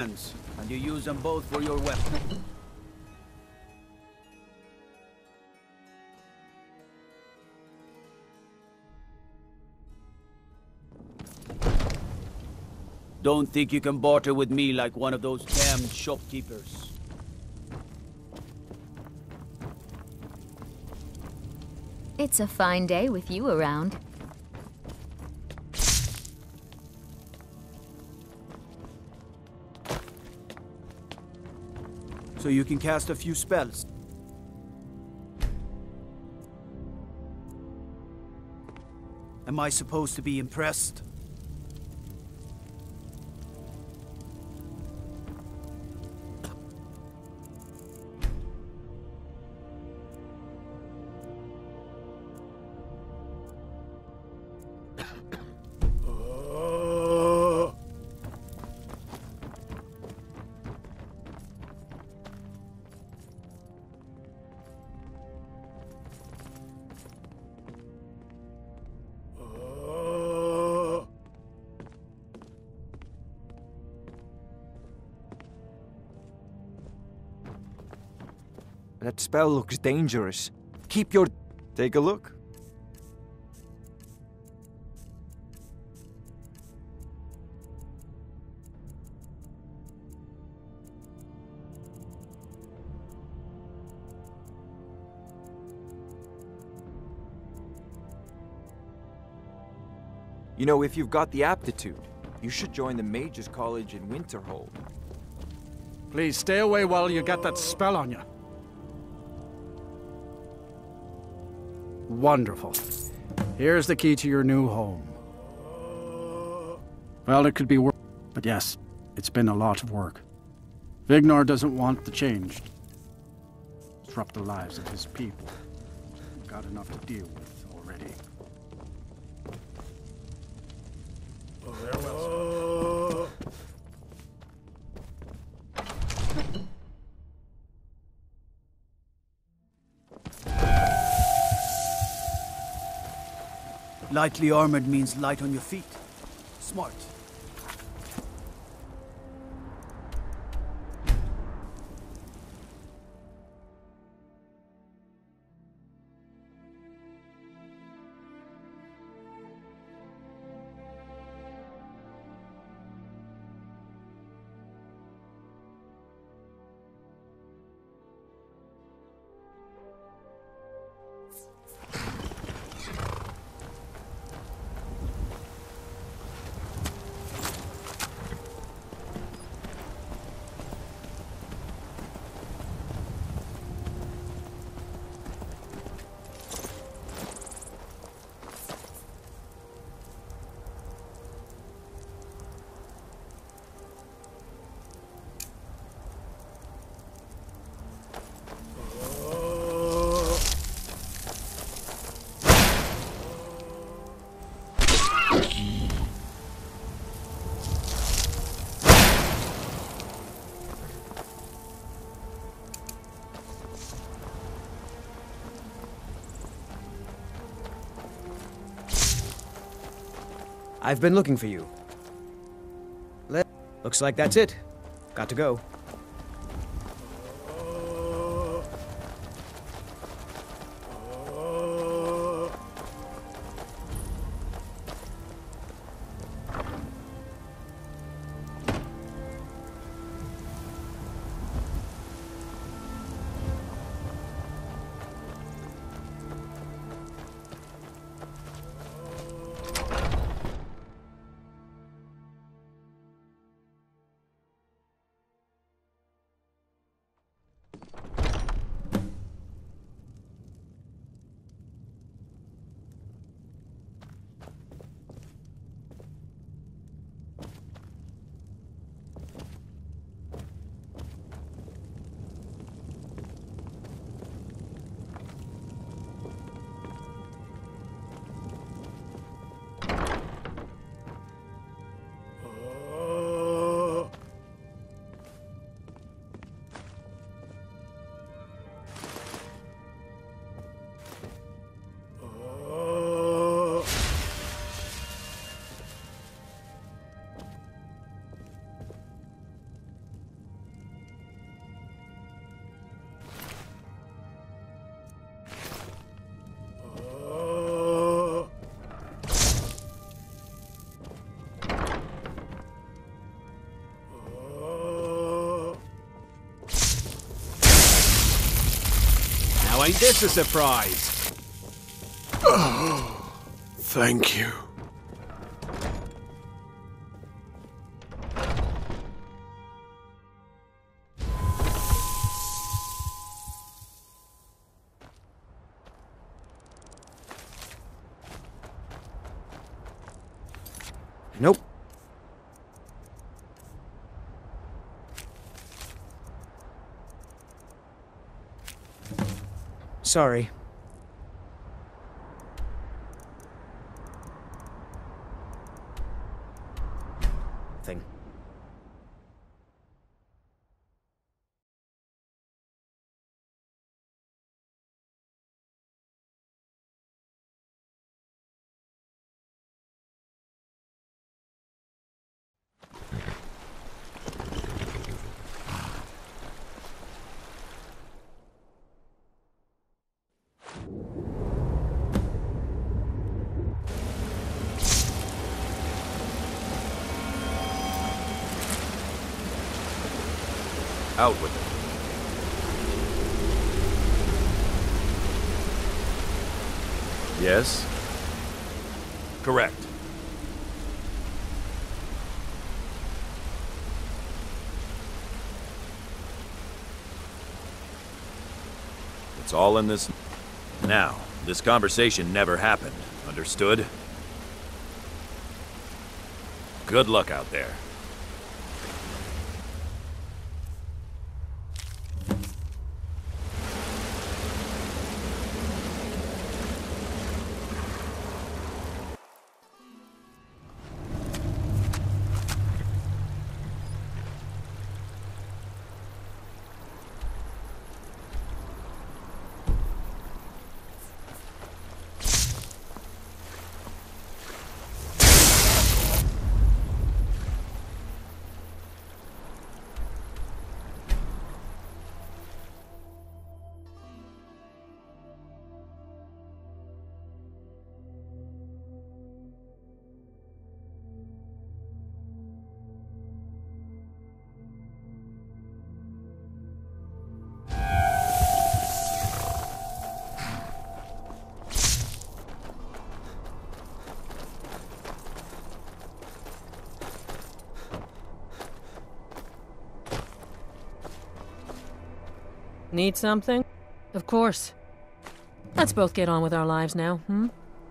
and you use them both for your weapon. Don't think you can barter with me like one of those damned shopkeepers. It's a fine day with you around. So you can cast a few spells. Am I supposed to be impressed? That spell looks dangerous. Keep your... Take a look. You know, if you've got the aptitude, you should join the Mages College in Winterhold. Please stay away while you get that spell on you. Wonderful. Here's the key to your new home. Well, it could be worse, but yes, it's been a lot of work. Vignor doesn't want the change. Disrupt the lives of his people. We've got enough to deal with already. Farewell, sir. Lightly armored means light on your feet. Smart. I've been looking for you. Looks like that's it. Got to go. Now ain't this a surprise? Thank you. Nope. Sorry. Thing. Out with it. Yes? Correct. It's all in this... Now, this conversation never happened. Understood? Good luck out there. Need something? Of course. Let's both get on with our lives now, hmm?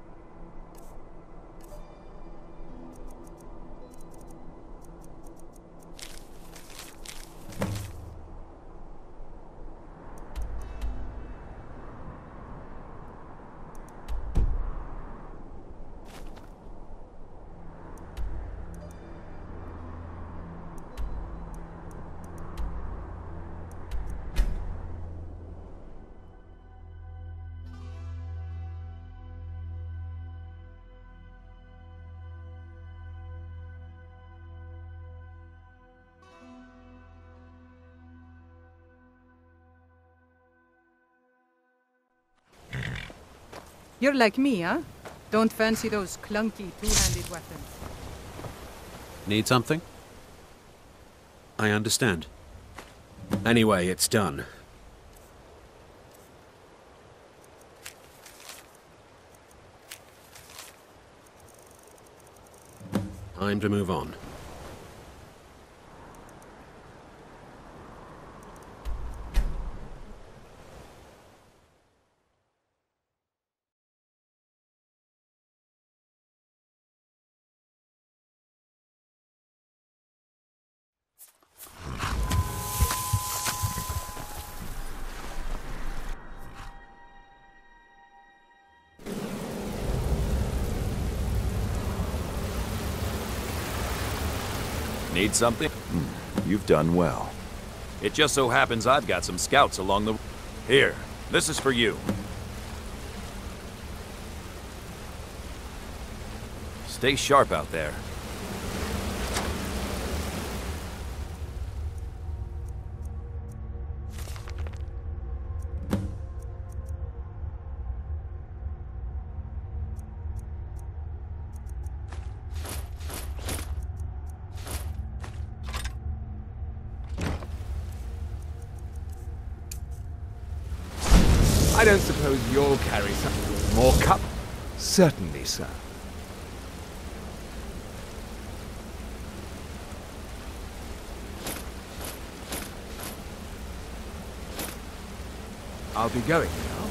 You're like me, huh? Don't fancy those clunky two-handed weapons. Need something? I understand. Anyway, it's done. Time to move on. Need something? You've done well. It just so happens I've got some scouts along the... Here, this is for you. Stay sharp out there. I don't suppose you'll carry some more cup? Certainly, sir. I'll be going now.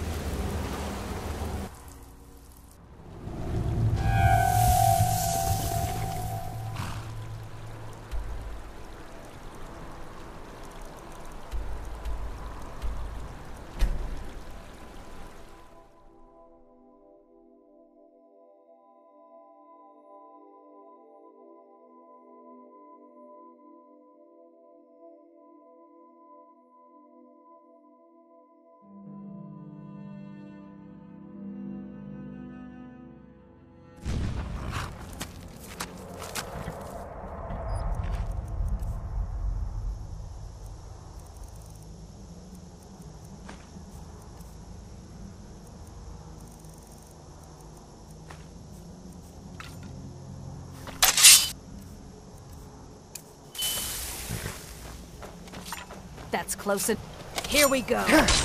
That's close. Here we go.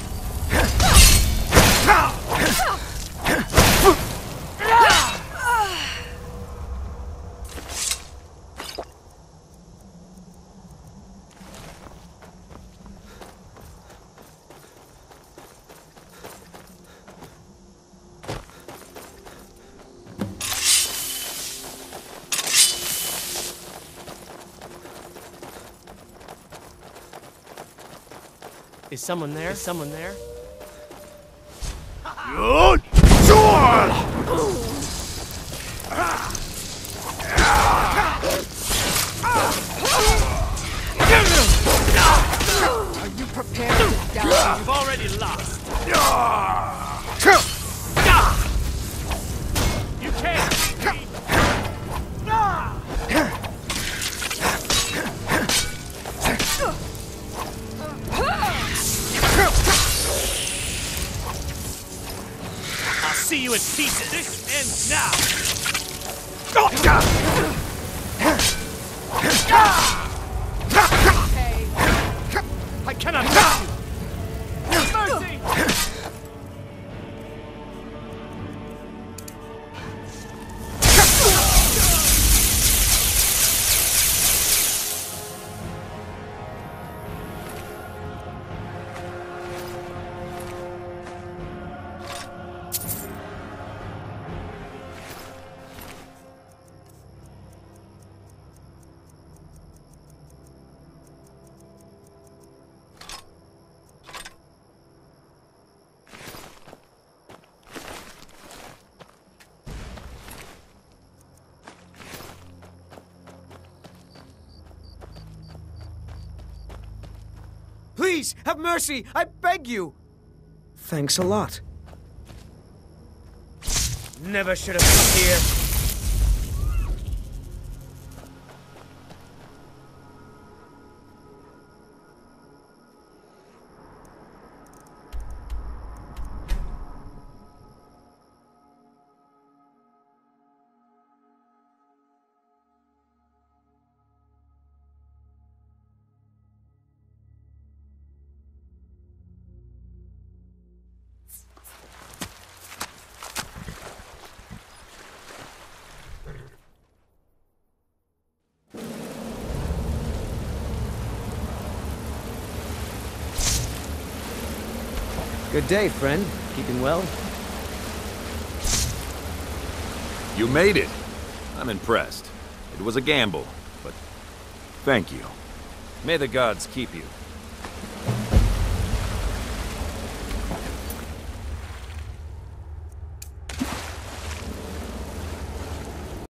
Is someone there? Is someone there? Are you prepared to die? You've already lost. You can't. See you in pieces. This ends now. I cannot touch you. Mercy! Please, have mercy! I beg you! Thanks a lot. Never should have come here. Good day, friend. Keeping well? You made it. I'm impressed. It was a gamble, but thank you. May the gods keep you.